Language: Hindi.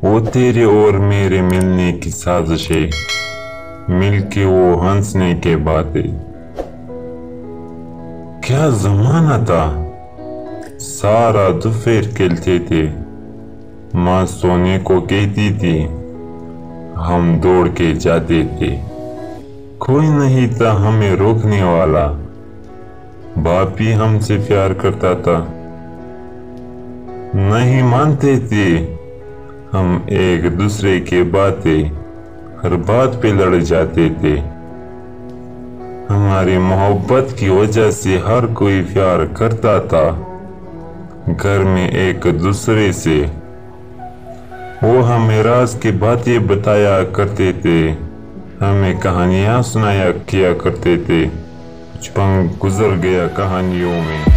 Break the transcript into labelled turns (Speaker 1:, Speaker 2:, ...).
Speaker 1: वो तेरे और मेरे मिलने की साजिशें, मिलके वो हंसने के बातें। क्या जमाना था, सारा दोपहर खेलते थे। माँ सोने को कहती थी, हम दौड़ के जाते थे। कोई नहीं था हमें रोकने वाला। बाप भी हमसे प्यार करता था। नहीं मानते थे हम एक दूसरे के बातें, हर बात पे लड़ जाते थे। हमारी मोहब्बत की वजह से हर कोई प्यार करता था घर में एक दूसरे से। वो हमें राज की बातें बताया करते थे, हमें कहानियां सुनाया किया करते थे। कुछ पल गुजर गया कहानियों में।